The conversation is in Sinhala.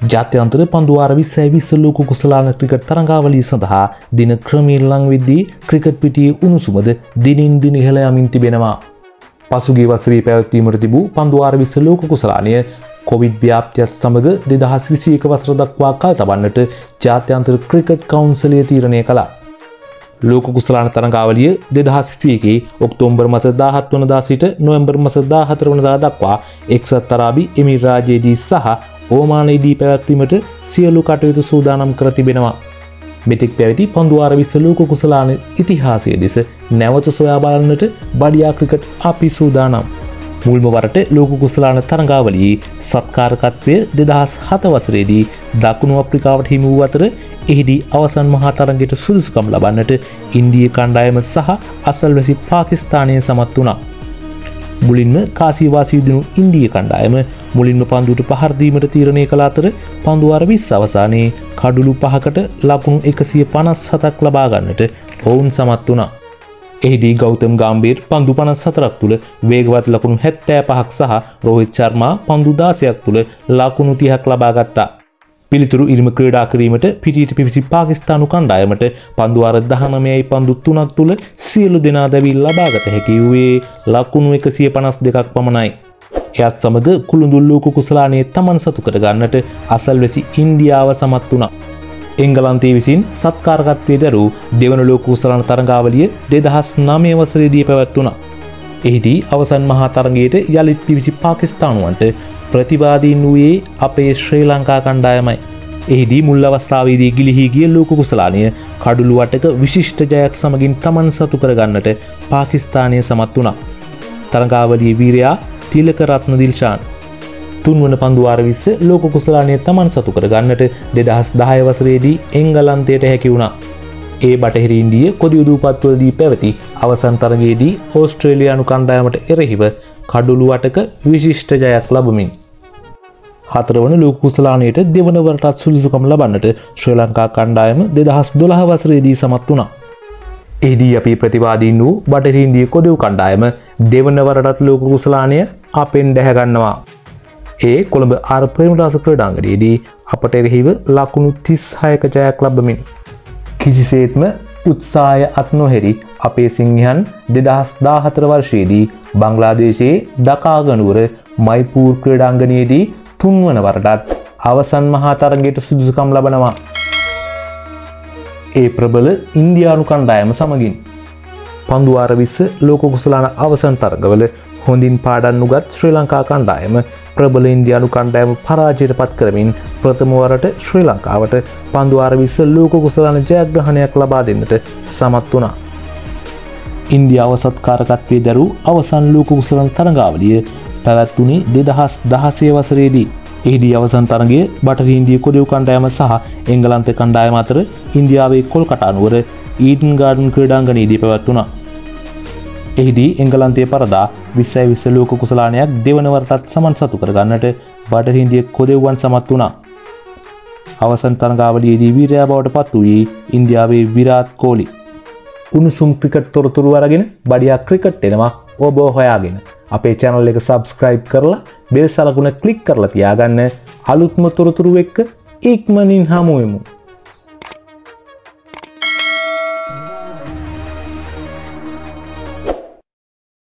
ජාත්‍යන්තර පන්දු වාර 2020 ලෝක කුසලාන ක්‍රිකට් තරඟාවලිය සඳහා දින ක්‍රමයෙන් ලං වෙද්දී ක්‍රිකට් පිටියේ උණුසුමද දිනින් දින ඉහළ යමින් තිබෙනවා. පසුගිය වසරේ පැවැත්වීමට තිබූ පන්දු වාර 20 ලෝක කුසලානය කොවිඩ් ව්‍යාප්තියත් සමග 2021 වසර දක්වා කල් තබන්නට ජාත්‍යන්තර ක්‍රිකට් කවුන්සිලය තීරණය කළා. ලෝක කුසලාන තරඟාවලිය 2021 ඔක්තෝබර් මාස 17 වනදා සිට නොවැම්බර් මාස 14 වනදා දක්වා එක්සත් අරාබි එමිරාජයේදී සහ ඕමානයේදී පැවැත්වීමට සියලු කටයුතු සූදානම් කර තිබෙනවා. මෙතෙක් පැවති පන්දු වාර 20 ලෝක කුසලාන ඉතිහාසය දෙස නැවත සොයා බලන්නට බඩියා ක්‍රිකට් අපි සූදානම්. මුල්ම වරට ලෝක කුසලාන තරඟාවලියේ සත්කාරකත්වය 2007 වසරේදී දකුණු අප්‍රිකාවට හිමි වූ අතර එහිදී අවසන් මහා තරඟයට සුදුසුකම් ලබන්නට ඉන්දිය කණ්ඩායම සහ අසල්වැසි පාකිස්තානය සමත් වුණා. මුලින්ම කාසිවාසී දිනු ඉන්දිය කණ්ඩායම මුලින්ම පන්දුවට පහර දීමට තීරණය කළ අතර පන්දු වාර 20 අවසානයේ කඩුළු 5කට ලකුණු 157ක් ලබා ගන්නට ඔවුන් සමත් වුණා. එහිදී ගෞතම් ගාම්බීර් පන්දු 54ක් තුල වේගවත් ලකුණු 75ක් සහ රෝහිත් ශර්මා පන්දු 16ක් තුල ලකුණු 30ක් ලබා ගත්තා. පිළිතුරු ඉරිම ක්‍රීඩා කිරීමට පිටියට පිවිසි පාකිස්තානු කණ්ඩායමට පන්දු වාර 19යි පන්දු 3ක් තුල සියලු දෙනා දැවි ලබාගත හැකි වූයේ ලකුණු 152ක් පමණයි. එයත් සමග කුළුඳුල් ලෝක කුසලානයේ තමන් සතු කර ගන්නට අසල්වැසි ඉන්දියාව සමත් වුණා. එංගලන්තයේ විසින් සත්කාරකත්වයේ දරූ දෙවන ලෝක කුසලාන තරඟාවලිය 2009 වසරේදී පැවැත්වුණා. එහිදී අවසන් මහා තරඟයට යලිත් පිවිසි පාකිස්තානුවන්ට ප්‍රතිවාදීන් වූයේ අපේ ශ්‍රී ලංකා කණ්ඩායමයි. එහිදී මුල් අවස්ථාවේදී ගිලිහි ගිය ලෝක කුසලානය කඩුළු වටක විශිෂ්ට ජයක් සමගින් තමන් සතු කර ගන්නට පාකිස්තානය සමත් වුණා. තරඟාවලියේ වීරයා තිලක රත්න දිල්ෂාන් තුන්වන පන්දු වාර 20 ලෝක කුසලානය තමන් සතු කර ගන්නට 2010 වසරේදී එංගලන්තයට හැකි වුණා. ඒ බටහිර ඉන්දිය කොදියුදූපත්වලදී පැවති අවසන් තරගයේදී ඕස්ට්‍රේලියානු කණ්ඩායමට එරෙහිව කඩුළු වටක විශිෂ්ට ජයක් ලබමින් හතරවන ලෝක කුසලානයට දෙවන වරටත් සුදුසුකම් ලබන්නට ශ්‍රී ලංකා කණ්ඩායම 2012 වසරේදී සමත් වුණා. එහිදී අපි ප්‍රතිවාදීන් වූ බටහිර ඉන්දිය කොදියු කණ්ඩායම දෙවන වරටත් ලෝක කුසලානය අපෙන් දැහැ ගන්නවා. ඒ කොළඹ ආර් ප්‍රේමදාස ක්‍රීඩාංගණයේදී අපට එරෙහිව ලකුණු 36ක ජයක් ලබමින් කිසිසේත්ම උත්සාහය අත් නොහැරි අපේ සිංහයන් 2014 වර්ෂයේදී බංග්ලාදේශයේ දකාගනුවර මයිපූර් ක්‍රීඩාංගණයේදී තුන්වන වරටත් අවසන් මහා තරඟයට සුදුසුකම් ලබනවා. ඒ ප්‍රබල ඉන්දියානු කණ්ඩායම සමගින් පන්දු වාර 20 ලෝක කුසලාන අවසන් තරඟවල හොඳින් පාඩම් නුගත් ශ්‍රී ලංකා කණ්ඩායම ප්‍රබල ඉන්දියානු කණ්ඩායම පරාජයට පත් කරමින් ප්‍රථම වරට ශ්‍රී ලංකාවට පන්දු වාර 20 ලෝක කුසලාන ජයග්‍රහණයක් ලබා දෙන්නට සමත් වුණා. ඉන්දියාව සත්කාරකත්වයේ දරූ අවසන් ලෝක කුසලාන තරඟාවලිය පැවැත්වුණේ 2016 වසරේදී. එහිදී අවසන් තරගය බටහිර ඉන්දිය කොදියු කණ්ඩායම සහ එංගලන්ත කණ්ඩායම අතර ඉන්දියාවේ කොල්කතා නුවර ඊඩන් ගාඩන් ක්‍රීඩාංගණයේදී පැවැත්වුණා. එහිදී එංගලන්තයේ පරදා 2020 ලෝක කුසලානයක් දෙවන වරටත් සමන් සතු කර ගන්නට බටහිර ඉන්දිය කොදියුවන් සමත් වුණා. අවසන් තරගාවලියේදී වීරයා බවට පත් වූයේ ඉන්දියාවේ විරාට් කෝලි. උණුසුම් ක්‍රිකට් තොරතුරු අරගෙන බඩියා ක්‍රිකට් එනවා ඔබ හොයාගෙන. අපේ channel එක subscribe කරලා බෙල් සලකුණ click කරලා තියාගන්න. අලුත්ම තොරතුරු එක්ක ඉක්මනින් හමු වෙමු.